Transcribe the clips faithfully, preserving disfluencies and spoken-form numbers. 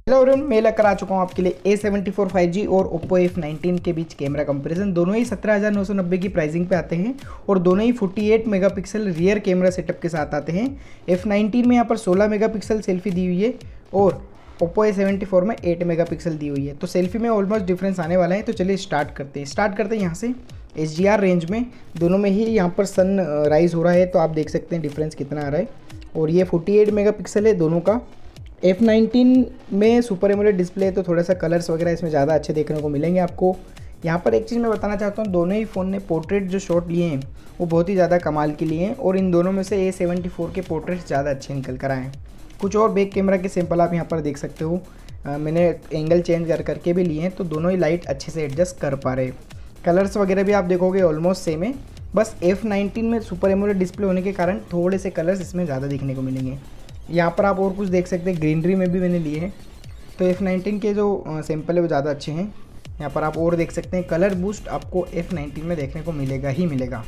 Hello everyone, मैं लेकर आ चुका हूँ आपके लिए A seventy four five G और Oppo एफ नाइनटीन के बीच कैमरा कंपैरिजन। दोनों ही सत्रह हज़ार नौ सौ नब्बे की प्राइसिंग पे आते हैं और दोनों ही अड़तालीस मेगापिक्सल रियर कैमरा सेटअप के साथ आते हैं। एफ नाइनटीन में यहाँ पर सोलह मेगापिक्सल सेल्फी दी हुई है और Oppo ए सेवेंटी फोर में आठ मेगापिक्सल दी हुई है। तो सेल्फी में ऑलमोस्ट डिफरेंस आने वाला है। तो चलिए स्टार्ट करते हैं स्टार्ट करते हैं यहाँ से। एच डी आर रेंज में दोनों में ही यहाँ पर सन राइज हो रहा है, तो आप देख सकते हैं डिफरेंस कितना आ रहा है। और ये अड़तालीस मेगापिक्सल है दोनों का। एफ नाइनटीन में सुपर एमोलेड डिस्प्ले है, तो थोड़ा सा कलर्स वगैरह इसमें ज़्यादा अच्छे देखने को मिलेंगे आपको। यहाँ पर एक चीज़ मैं बताना चाहता हूँ, दोनों ही फ़ोन ने पोर्ट्रेट जो शॉट लिए हैं वो बहुत ही ज़्यादा कमाल के लिए हैं और इन दोनों में से ए सेवेंटी फोर के पोर्ट्रेट्स ज़्यादा अच्छे निकल कर आए हैं। कुछ और बैक कैमरा के सैंपल आप यहाँ पर देख सकते हो। आ, मैंने एंगल चेंज कर करके भी लिए हैं, तो दोनों ही लाइट अच्छे से एडजस्ट कर पा रहे हैं। कलर्स वगैरह भी आप देखोगे ऑलमोस्ट सेम है, बस एफ नाइनटीन में सुपर एमोलेड डिस्प्ले होने के कारण थोड़े से कलर्स इसमें ज़्यादा देखने को मिलेंगे। यहाँ पर आप और कुछ देख सकते हैं, ग्रीनरी में भी मैंने लिए हैं। तो एफ नाइनटीन के जो सैंपल है वो ज़्यादा अच्छे हैं। यहाँ पर आप और देख सकते हैं, कलर बूस्ट आपको एफ नाइनटीन में देखने को मिलेगा ही मिलेगा।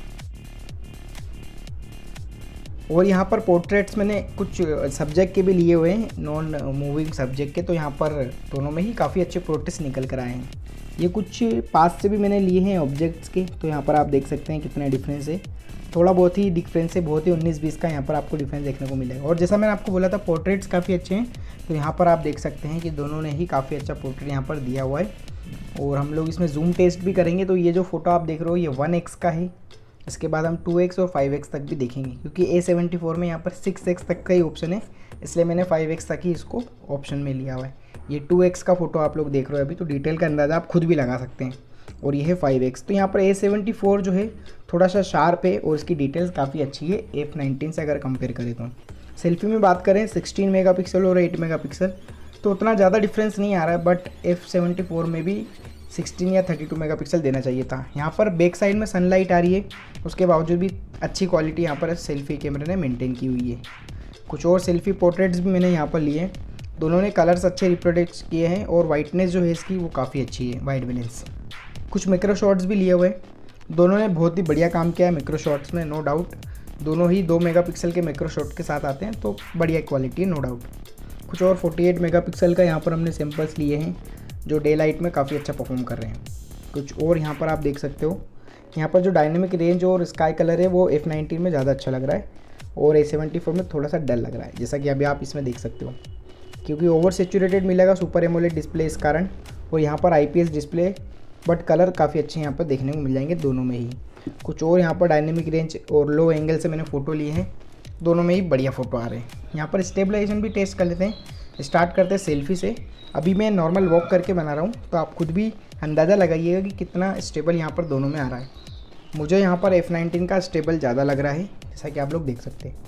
और यहाँ पर पोर्ट्रेट्स मैंने कुछ सब्जेक्ट के भी लिए हुए हैं, नॉन मूविंग सब्जेक्ट के, तो यहाँ पर दोनों में ही काफ़ी अच्छे पोर्ट्रेट्स निकल कर आए हैं। ये कुछ पास से भी मैंने लिए हैं ऑब्जेक्ट्स के, तो यहाँ पर आप देख सकते हैं कितना डिफरेंस है। थोड़ा बहुत ही डिफरेंस है, बहुत ही उन्नीस बीस का यहाँ पर आपको डिफरेंस देखने को मिलेगा। और जैसा मैंने आपको बोला था पोर्ट्रेट्स काफ़ी अच्छे हैं, तो यहाँ पर आप देख सकते हैं कि दोनों ने ही काफ़ी अच्छा पोर्ट्रेट यहाँ पर दिया हुआ है। और हम लोग इसमें जूम टेस्ट भी करेंगे, तो ये जो फोटो आप देख रहे हो ये वन एक्स का है। इसके बाद हम टू एक्स और फाइव एक्स तक भी देखेंगे, क्योंकि ए सेवेंटी फोर में यहाँ पर सिक्स एक्स तक का ही ऑप्शन है, इसलिए मैंने फाइव एक्स तक ही इसको ऑप्शन में लिया हुआ है। ये टू एक्स का फोटो आप लोग देख रहे हो अभी, तो डिटेल का अंदाज़ा आप खुद भी लगा सकते हैं। और ये है फाइव एक्स। तो यहाँ पर ए सेवेंटी फोर जो है थोड़ा सा शार्प है और इसकी डिटेल्स काफ़ी अच्छी है एफ नाइनटीन से अगर कंपेयर करें तो। सेल्फी में बात करें सिक्सटीन मेगापिक्सल और एट मेगापिक्सल, तो उतना ज़्यादा डिफरेंस नहीं आ रहा है, बट एफ सेवेंटी फोर में भी सिक्सटीन या थर्टी टू मेगापिक्सल देना चाहिए था। यहाँ पर बैक साइड में सनलाइट आ रही है, उसके बावजूद भी अच्छी क्वालिटी यहाँ पर सेल्फी कैमरे ने मेंटेन की हुई है। कुछ और सेल्फी पोर्ट्रेट्स भी मैंने यहाँ पर लिए हैं, दोनों ने कलर्स अच्छे रिप्रोडक्ट किए हैं और वाइटनेस जो है इसकी वो काफ़ी अच्छी है, वाइट बैलेंस। कुछ माइक्रो शॉट्स भी लिए हुए हैं, दोनों ने बहुत ही बढ़िया काम किया है माइक्रो शॉट्स में, नो डाउट। दोनों ही दो मेगापिक्सल के माइक्रो शॉट के साथ आते हैं, तो बढ़िया क्वालिटी है, नो डाउट। कुछ और अड़तालीस मेगापिक्सल का यहाँ पर हमने सैंपल्स लिए हैं, जो डे लाइट में काफ़ी अच्छा परफॉर्म कर रहे हैं। कुछ और यहाँ पर आप देख सकते हो, यहाँ पर जो डायनेमिक रेंज और स्काई कलर है वो एफ नाइनटीन में ज़्यादा अच्छा लग रहा है और ए सेवेंटी फोर में थोड़ा सा डल लग रहा है, जैसा कि अभी आप इसमें देख सकते हो, क्योंकि ओवर सेचुरेटेड मिलेगा सुपर एमोलेड डिस्प्ले इस कारण। और यहाँ पर I P S display, but colour काफ़ी अच्छे यहाँ पर देखने को मिल जाएंगे दोनों में ही। कुछ और यहाँ पर डायनेमिक रेंज और लो एंगल से मैंने फ़ोटो लिए हैं, दोनों में ही बढ़िया फ़ोटो आ रहे हैं। यहाँ पर स्टेबलाइजेशन भी टेस्ट कर लेते हैं। स्टार्ट करते हैं सेल्फी से। अभी मैं नॉर्मल वॉक करके बना रहा हूँ, तो आप खुद भी अंदाज़ा लगाइएगा कि कितना स्टेबल यहाँ पर दोनों में आ रहा है। मुझे यहाँ पर एफ नाइनटीन का स्टेबल ज़्यादा लग रहा है, जैसा कि आप लोग देख सकते हैं।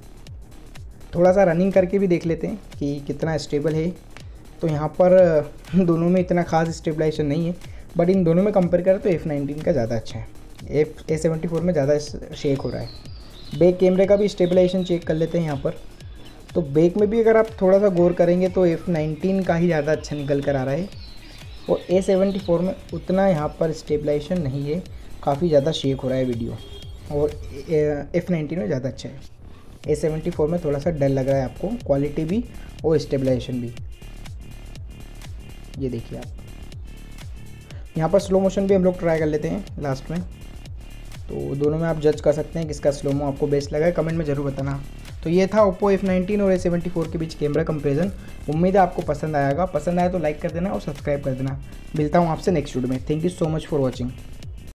थोड़ा सा रनिंग करके भी देख लेते हैं कि कितना स्टेबल है। तो यहाँ पर दोनों में इतना खास स्टेबलाइजेशन नहीं है, बट इन दोनों में कंपेयर करें तो एफ नाइनटीन का ज़्यादा अच्छा है। एफ ए सेवेंटी फोर में ज़्यादा शेक हो रहा है। बैक कैमरे का भी स्टेबलाइजेशन चेक कर लेते हैं यहाँ पर। तो बैक में भी अगर आप थोड़ा सा गौर करेंगे तो एफ नाइनटीन का ही ज़्यादा अच्छा निकल कर आ रहा है और ए सेवेंटी फोर में उतना यहाँ पर स्टेबलाइजेशन नहीं है, काफ़ी ज़्यादा शेक हो रहा है वीडियो। और एफ नाइनटीन में ज़्यादा अच्छा है। ए सेवेंटी फोर में थोड़ा सा डल लग रहा है आपको, क्वालिटी भी और स्टेबलाइजेशन भी। ये देखिए आप, यहाँ पर स्लो मोशन भी हम लोग ट्राई कर लेते हैं लास्ट में, तो दोनों में आप जज कर सकते हैं किसका स्लोमो आपको बेस्ट लगा है, कमेंट में ज़रूर बताना। तो ये था Oppo एफ नाइनटीन और ए सेवेंटी फोर के बीच कैमरा कंपैरिजन। उम्मीद है आपको पसंद आएगा। पसंद आया तो लाइक कर देना और सब्सक्राइब कर देना। मिलता हूँ आपसे नेक्स्ट वीडियो में। Thank you so much for watching.